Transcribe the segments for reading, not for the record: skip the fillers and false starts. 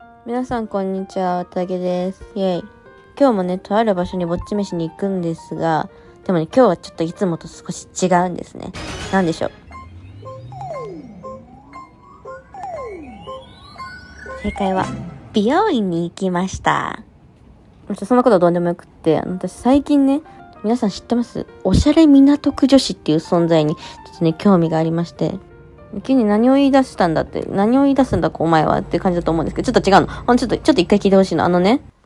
皆さんこんにちは、わたげです。イェイ。今日もね、とある場所にぼっち飯に行くんですが、でもね、今日はちょっといつもと少し違うんですね。なんでしょう。正解は、美容院に行きました。そんなことはどうでもよくって、私最近ね、皆さん知ってます？おしゃれ港区女子っていう存在に、ちょっとね、興味がありまして、急に何を言い出したんだって、何を言い出すんだお前はって感じだと思うんですけど、ちょっと違うの。ちょっと一回聞いてほしいの。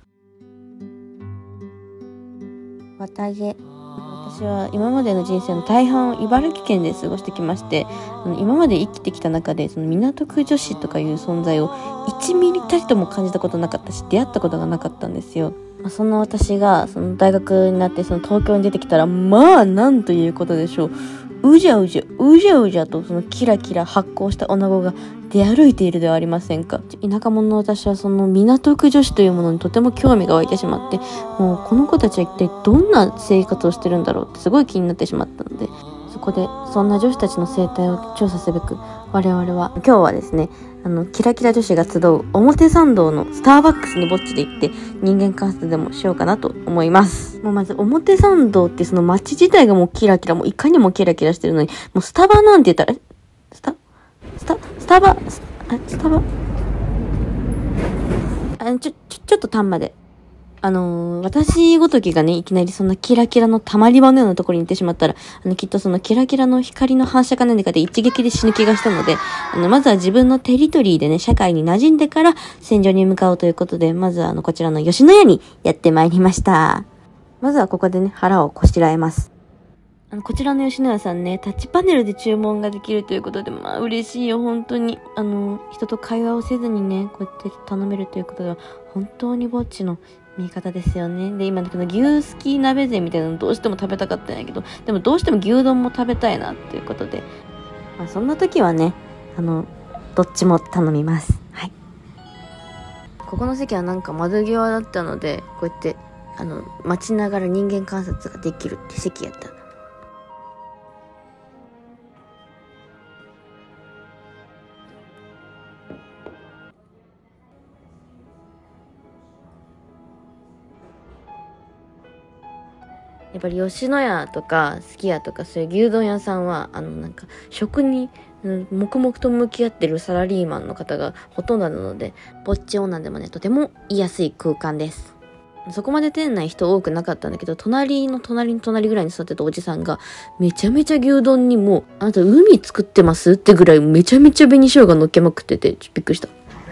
私は今までの人生の大半を茨城県で過ごしてきまして、今まで生きてきた中で、その港区女子とかいう存在を1ミリたりとも感じたことなかったし、出会ったことがなかったんですよ。そんな私が、その大学になって、その東京に出てきたら、まあ、なんということでしょう。うじゃとそのキラキラ発光した女子が出歩いているではありませんか。田舎者の私はその港区女子というものにとても興味が湧いてしまって、もうこの子たちは一体どんな生活をしてるんだろうってすごい気になってしまったので、そこでそんな女子たちの生態を調査すべく、我々は今日はですね、キラキラ女子が集う表参道のスターバックスにぼっちで行って人間観察でもしようかなと思います。もうまず表参道ってその街自体がもうキラキラ、もういかにもキラキラしてるのに、もうスタバなんて言ったら、スタバちょっと単まで。私ごときがね、いきなりそんなキラキラの溜まり場のようなところに行ってしまったら、きっとそのキラキラの光の反射か何かで一撃で死ぬ気がしたので、まずは自分のテリトリーでね、社会に馴染んでから戦場に向かおうということで、まずはこちらの吉野家にやってまいりました。まずはここでね、腹をこしらえます。こちらの吉野家さんね、タッチパネルで注文ができるということで、まあ嬉しいよ、本当に。人と会話をせずにね、こうやって頼めるということでは、本当にぼっちの味方ですよね。で、今の牛すき鍋膳みたいなのどうしても食べたかったんやけど、でもどうしても牛丼も食べたいなっていうことで、まあそんな時はね、どっちも頼みます。はい。ここの席はなんか窓際だったので、こうやって、待ちながら人間観察ができるって席やった。やっぱり吉野家とかすき家とかそういう牛丼屋さんはなんか食に黙々と向き合ってるサラリーマンの方がほとんどなので、ぼっち女でもねとても居やすい空間です。そこまで店内人多くなかったんだけど、隣ぐらいに座ってたおじさんがめちゃめちゃ牛丼にもあなた海作ってますってぐらいめちゃめちゃ紅生姜乗っけまくってて、ちょっとびっくりした。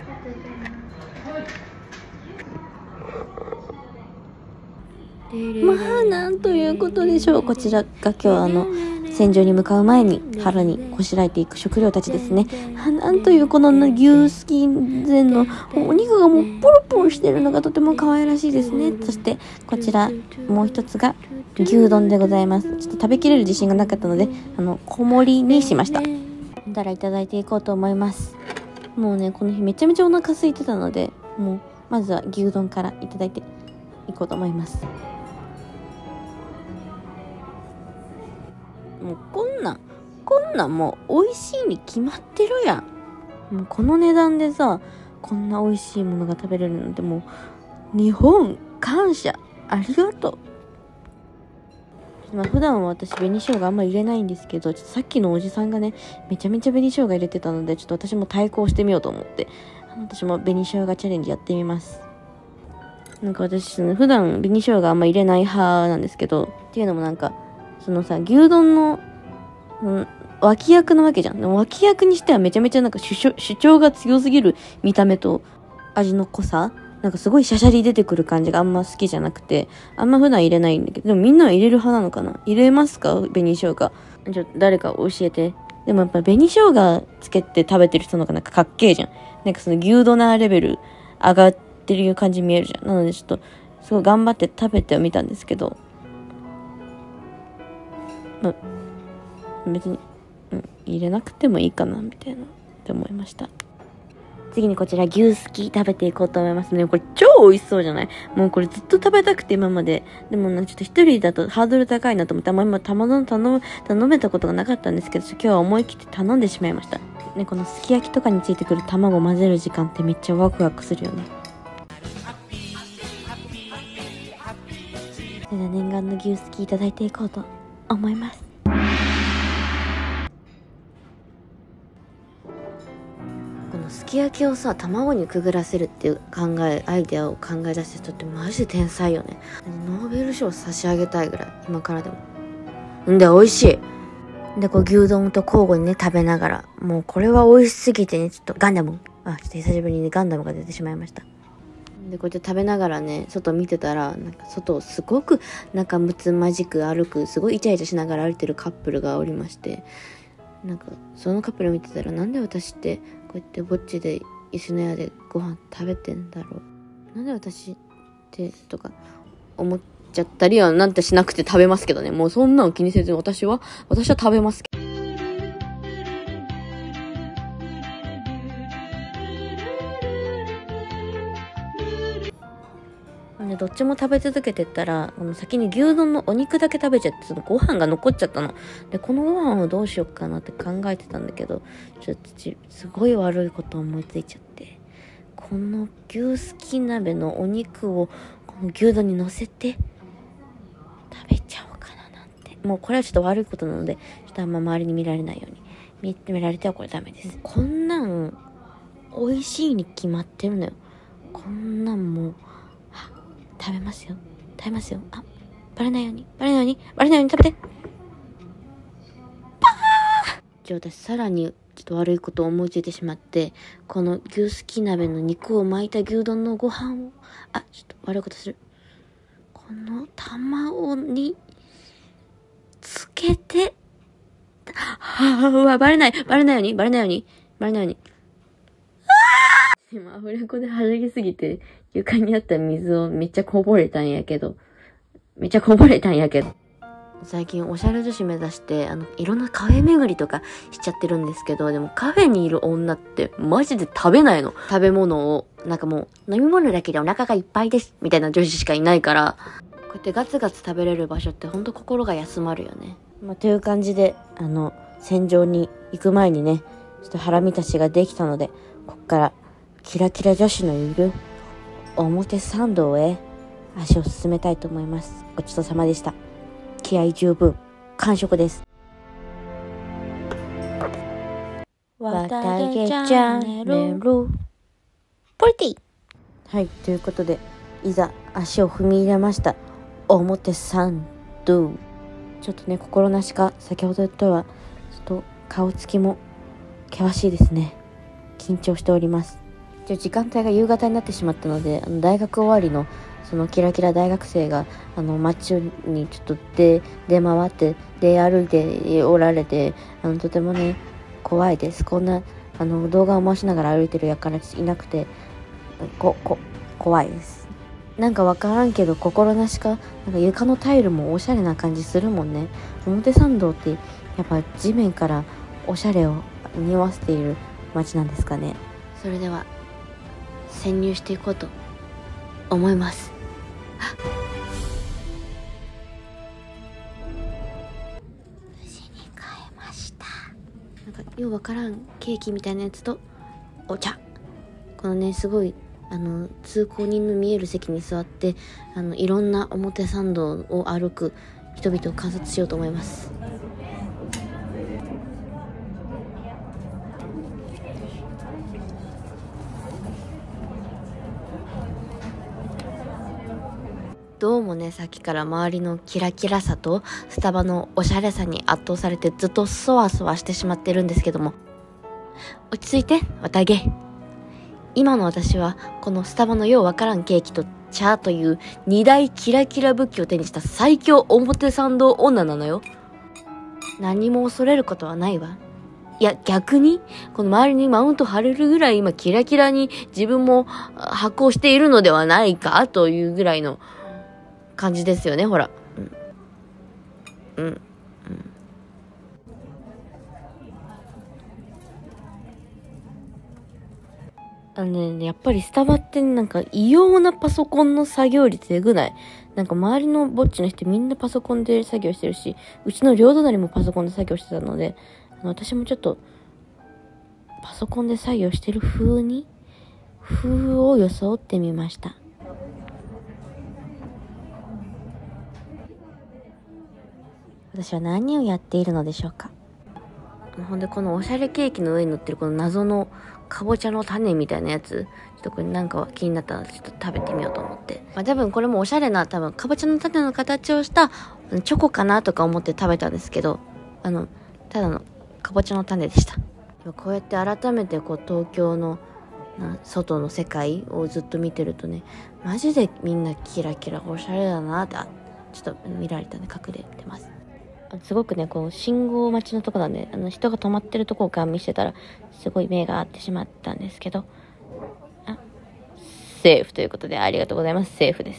まあなんということでしょう。こちらが今日戦場に向かう前に腹にこしらえていく食料たちですね。なんというこの牛すき膳のお肉がもうポロポロしてるのがとても可愛らしいですね。そしてこちらもう一つが牛丼でございます。ちょっと食べきれる自信がなかったので小盛りにしました。だらいただいていこうと思います。もうねこの日めちゃめちゃお腹空いてたので、もうまずは牛丼からいただいていこうと思います。もうこんなんもう美味しいに決まってるやん。もうこの値段でさ、こんな美味しいものが食べれるなんて、もう日本感謝ありがとう。普段は私紅生姜あんま入れないんですけど、ちょっとさっきのおじさんがねめちゃめちゃ紅生姜入れてたので、ちょっと私も対抗してみようと思って、私も紅生姜チャレンジやってみます。なんか私普段紅生姜あんま入れない派なんですけど、っていうのもなんかそのさ、牛丼の、脇役なわけじゃん。でも脇役にしてはめちゃめちゃなんか主張が強すぎる見た目と味の濃さ、なんかすごいシャシャリ出てくる感じがあんま好きじゃなくて、あんま普段入れないんだけど、でもみんなは入れる派なのかな？入れますか？紅生姜。誰か教えて。でもやっぱ紅生姜つけて食べてる人の方がなんかかっけえじゃん。なんかその牛丼なレベル上がってる感じ見えるじゃん。なのでちょっとすごい頑張って食べてはみたんですけど、別に、入れなくてもいいかなみたいなって思いました。次にこちら牛すき食べていこうと思いますね。これ超美味しそうじゃない？もうこれずっと食べたくて今まで。でもちょっと一人だとハードル高いなと思って、今頼めたことがなかったんですけど、今日は思い切って頼んでしまいました。 ね、このすき焼きとかについてくる卵を混ぜる時間ってめっちゃワクワクするよね。それでは念願の牛すきいただいていこうと思います。このすき焼きをさ、卵にくぐらせるっていうアイデアを考え出した人ってマジで天才よね。ノーベル賞差し上げたいぐらい、今からでも。んで美味しい。で、こう牛丼と交互にね食べながら、もうこれは美味しすぎてね、ちょっとガンダム、ちょっと久しぶりにガンダムが出てしまいました。で、こうやって食べながらね、外見てたら、なんか外をすごく仲睦まじく歩く、すごいイチャイチャしながら歩いてるカップルがおりまして、なんかそのカップル見てたら、なんで私ってこうやってぼっちで石の屋でご飯食べてんだろう、なんで私ってとか思っちゃったりはなんてしなくて食べますけどね。もうそんなの気にせずに私は食べますけど。どっちも食べ続けてったら、先に牛丼のお肉だけ食べちゃって、そのご飯が残っちゃったの。で、このご飯をどうしようかなって考えてたんだけど、ちょっとすごい悪いこと思いついちゃって。この牛すき鍋のお肉をこの牛丼に乗せて食べちゃおうかななんて。もうこれはちょっと悪いことなので、ちょっとあんま周りに見られないように。見られてはこれダメです。こんなん美味しいに決まってるのよ。こんなんもう食べますよ。あ、バレないように食べて。じゃあ私さらにちょっと悪いことを思いついてしまって、この牛すき鍋の肉を巻いた牛丼のご飯を、ちょっと悪いことする。この卵につけて、バレないように。今アフレコで弾きすぎて床にあった水をめっちゃこぼれたんやけど。最近おしゃれ女子目指していろんなカフェ巡りとかしちゃってるんですけど、でもカフェにいる女ってマジで食べないの。食べ物をなんかもう飲み物だけでお腹がいっぱいですみたいな女子しかいないから、こうやってガツガツ食べれる場所ってほんと心が休まるよね。という感じで戦場に行く前にね、ちょっと腹満たしができたので、こっからキラキラ女子のいる表参道へ足を進めたいと思います。ごちそうさまでした。気合十分完食です。わたげチャンネルポリティ。はい、ということでいざ足を踏み入れました表参道。ちょっとね、心なしか先ほどとはちょっと顔つきも険しいですね。緊張しております。時間帯が夕方になってしまったので、大学終わりのそのキラキラ大学生が街にちょっと出回って出歩いておられて、とてもね怖いです。こんな動画を回しながら歩いてるやからいなくて怖いです。なんかわからんけど心なしかなんか床のタイルもおしゃれな感じするもんね。表参道ってやっぱ地面からおしゃれを匂わせている街なんですかね。それでは潜入していこうと思います。無事に買えました。なんかようわからんケーキみたいなやつとお茶。このねすごい通行人の見える席に座っていろんな表参道を歩く人々を観察しようと思います。どうもね、さっきから周りのキラキラさとスタバのおしゃれさに圧倒されてずっとそわそわしてしまってるんですけども、落ち着いて、綿毛。今の私はこのスタバのようわからんケーキと茶という二大キラキラ武器を手にした最強表参道女なのよ。何も恐れることはないわ。いや逆にこの周りにマウント張れるぐらい今キラキラに自分も発行しているのではないかというぐらいの感じですよね。ほら、やっぱりスタバってなんか異様なパソコンの作業率えぐない？なんか周りのぼっちの人みんなパソコンで作業してるし、うちの両隣もパソコンで作業してたので、私もちょっとパソコンで作業してる風を装ってみました。私は何をやっているのでしょうか。ほんでこのおしゃれケーキの上に乗ってるこの謎のかぼちゃの種みたいなやつ、ちょっとこれなんか気になったらちょっと食べてみようと思って。多分これもおしゃれなかぼちゃの種の形をしたチョコかなとか思って食べたんですけど、ただのかぼちゃの種でした。こうやって改めて東京の外の世界をずっと見てるとね、マジでみんなキラキラおしゃれだなって、ちょっと見られたんで隠れてます。すごくね、信号待ちのとこなんで、人が止まってるとこをガン見してたら、すごい目が合ってしまったんですけど、セーフということで、ありがとうございます。セーフです。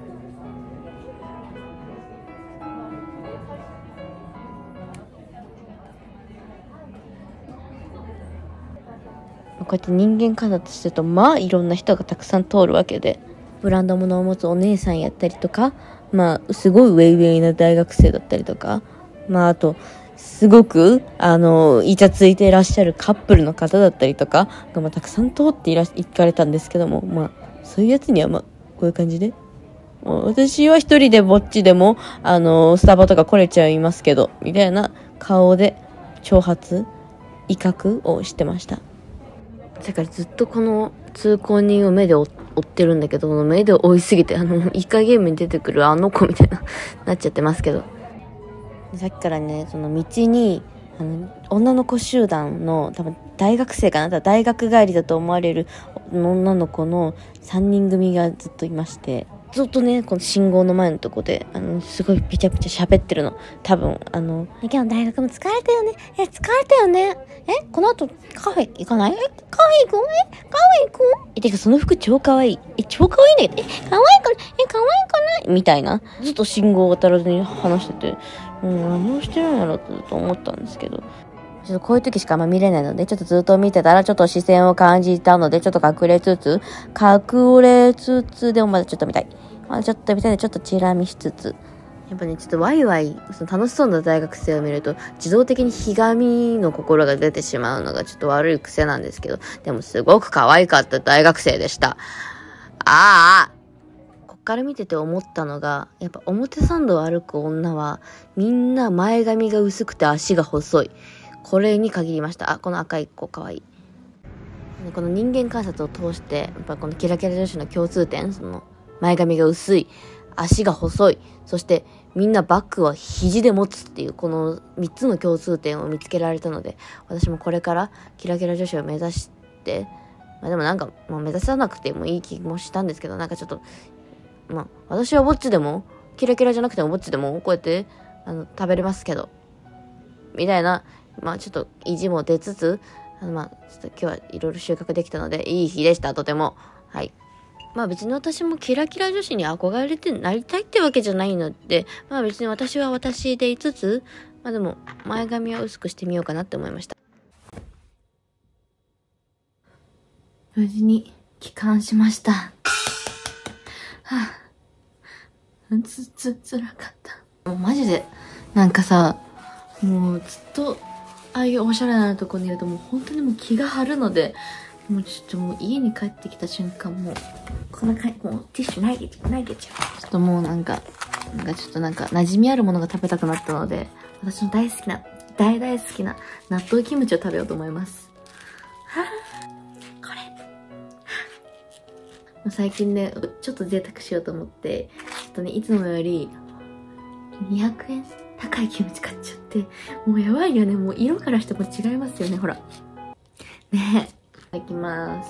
こうやって人間観察してると、いろんな人がたくさん通るわけで、ブランド物を持つお姉さんやったりとか、すごいウェイウェイな大学生だったりとか、あと、すごく、イチャついていらっしゃるカップルの方だったりとかが、たくさん通って行かれたんですけども、そういうやつには、こういう感じで。私は一人でぼっちでも、スタバとか来れちゃいますけど、みたいな顔で、挑発、威嚇をしてました。だからずっとこの通行人を目で追ってるんだけど、目で追いすぎて、イカゲームに出てくるあの子みたいなっちゃってますけど。さっきからね、その道に、女の子集団の、多分大学生かな、大学帰りだと思われる女の子の3人組がずっといまして、ずっとね、この信号の前のとこで、すごいピチャピチャ喋ってるの。多分、今日の大学も疲れたよね。疲れたよね。この後カフェ行かない？カフェ行く？てかその服超可愛い。超可愛いんだけど、可愛いかなみたいな。ずっと信号を渡らずに話してて、何をしてるんやろってずっと思ったんですけど。ちょっとこういう時しか見れないので、ちょっとずっと見てたら、ちょっと視線を感じたので、ちょっと隠れつつでもまだちょっと見たい。ちょっと見たいので、ちょっとチラ見しつつ。やっぱね、ちょっとワイワイ、楽しそうな大学生を見ると、自動的にひがみの心が出てしまうのがちょっと悪い癖なんですけど、でもすごく可愛かった大学生でした。こっから見てて思ったのが、やっぱ表参道を歩く女は、みんな前髪が薄くて足が細い。これに限りました。この赤い子可愛い。この人間観察を通して、やっぱこのキラキラ女子の共通点、前髪が薄い、足が細い、そしてみんなバッグは肘で持つっていうこの3つの共通点を見つけられたので、私もこれからキラキラ女子を目指して、でも目指さなくてもいい気もしたんですけど、ちょっと、私はぼっちでも、キラキラじゃなくてもぼっちでも、こうやって、食べれますけど、みたいな、ちょっと意地も出つつ、ちょっと今日はいろいろ収穫できたので、いい日でした、とても。はい。別に私もキラキラ女子に憧れてなりたいってわけじゃないので、別に私は私でいつつ、でも前髪は薄くしてみようかなって思いました。無事に帰還しました。辛かった。もうマジで、もうずっと、ああいうおしゃれなとこにいるともう本当にもう気が張るので、もうちょっともう家に帰ってきた瞬間もう、こんな感じ、もうティッシュ投げちゃう。ちょっともうちょっと馴染みあるものが食べたくなったので、私の大好きな納豆キムチを食べようと思います。これ。最近ね、ちょっと贅沢しようと思って、ちょっとね、いつもより200円高いキムチ買っちゃって、もうやばいよね。もう色からしても違いますよね、ほら。ねえ。いただきます。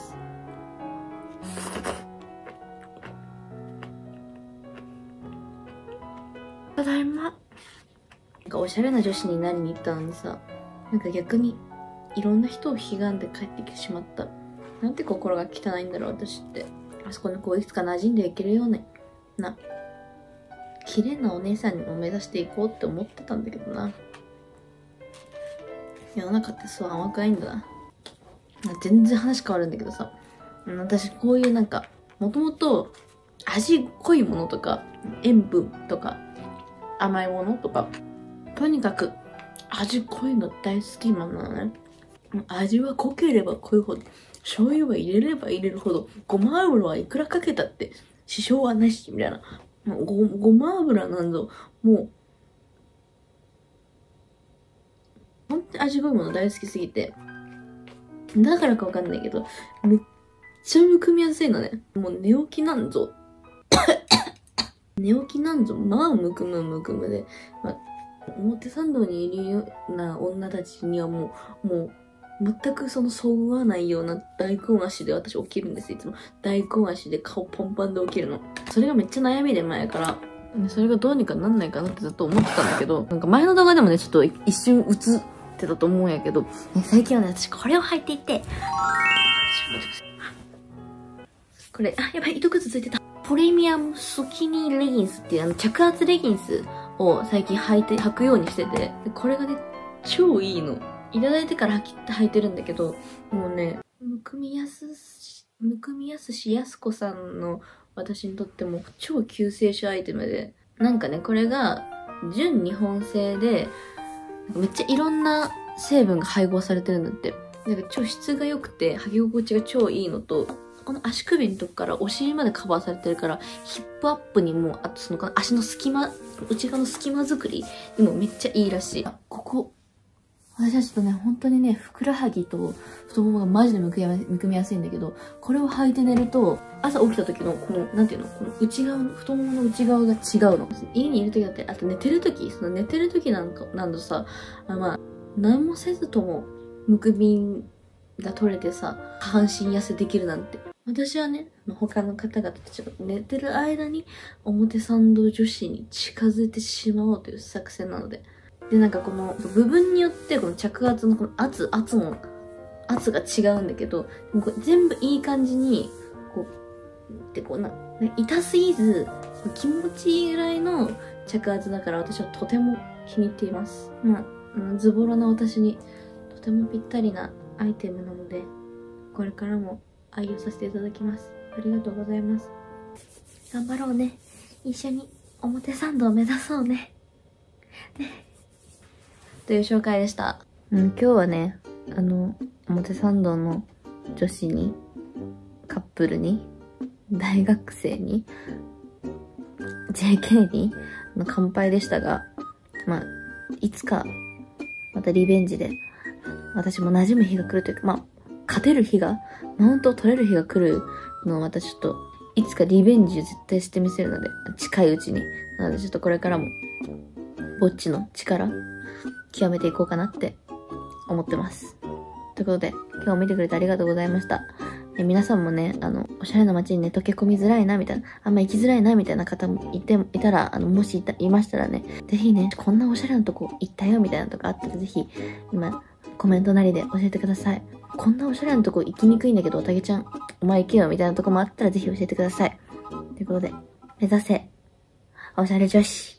ただいま。おしゃれな女子になりに行ったのにさ、逆にいろんな人をひがんで帰ってきてしまった。なんて心が汚いんだろう、私って。あそこのいつか馴染んでいけるような綺麗なお姉さんを目指していこうって思ってたんだけどな。世の中ってそう甘くないんだな。全然話変わるんだけどさ、私こういうもともと味濃いものとか塩分とか甘いものとか、とにかく味濃いの大好きなのね。 味は濃ければ濃いほど、醤油は入れれば入れるほど、ごま油はいくらかけたって支障はなし、みたいな。ごま油なんぞ、もう、本当に味濃いもの大好きすぎて。だからかわかんないけど、めっちゃむくみやすいのね。もう寝起きなんぞ。寝起きなんぞ、まあむくむで。まあ、表参道にいるような女たちにはもう、全くそぐわないような大根足で私起きるんです。いつも。大根足で顔パンパンで起きるの。それがめっちゃ悩みで前から。それがどうにかなんないかなってずっと思ってたんだけど、なんか前の動画でもね、ちょっと一瞬映ってたと思うんやけど、最近はね、私これを履いていて、これ、やばい、糸くずついてた。プレミアムスキニーレギンスっていう着圧レギンスを最近履くようにしてて、これがね、超いいの。いただいてから履いてるんだけど、もうね、むくみやすしやすこさんの私にとっても超救世主アイテムで、なんかね、これが純日本製で、めっちゃいろんな成分が配合されてるんだって。なんか超質が良くて履き心地が超いいのと、この足首のとこからお尻までカバーされてるから、ヒップアップにも、あとその足の隙間、内側の隙間作りにもめっちゃいいらしい。ここ。私はちょっとね、本当にね、ふくらはぎと太ももがマジでむくみやすいんだけど、これを履いて寝ると、朝起きた時のこの、なんていうの、この内側の、太ももの内側が違うの。家にいる時だって、あと寝てる時なんださ、まあ、何もせずともむくみが取れてさ、下半身痩せできるなんて。私はね、他の方々たちが寝てる間に表参道女子に近づいてしまおうという作戦なので。で、なんかこの部分によってこの着圧のこの圧が違うんだけど、全部いい感じに、痛すぎず、気持ちいいぐらいの着圧だから私はとても気に入っています。まあ、ズボラな私にとてもぴったりなアイテムなので、これからも愛用させていただきます。ありがとうございます。頑張ろうね。一緒に表参道を目指そうね。という紹介でした。今日はね、表参道の女子に、カップルに、大学生に、JK に、乾杯でしたが、まあ、いつか、またリベンジで、私も馴染む日が来るというか、まあ、勝てる日が、マウントを取れる日が来るのをまたちょっと、いつかリベンジを絶対してみせるので、近いうちに。なのでちょっとこれからも、ぼっちの力、極めていこうかなって思ってます。ということで、今日も見てくれてありがとうございました。皆さんもね、おしゃれな街にね、溶け込みづらいな、みたいな、あんま行きづらいな、みたいな方もいたら、もしいましたらね、ぜひね、こんなおしゃれなとこ行ったよ、みたいなとこあったら、ぜひ、今、コメントなりで教えてください。こんなおしゃれなとこ行きにくいんだけど、おたけちゃん、お前行けよ、みたいなとこもあったら、ぜひ教えてください。ということで、目指せ、おしゃれ女子。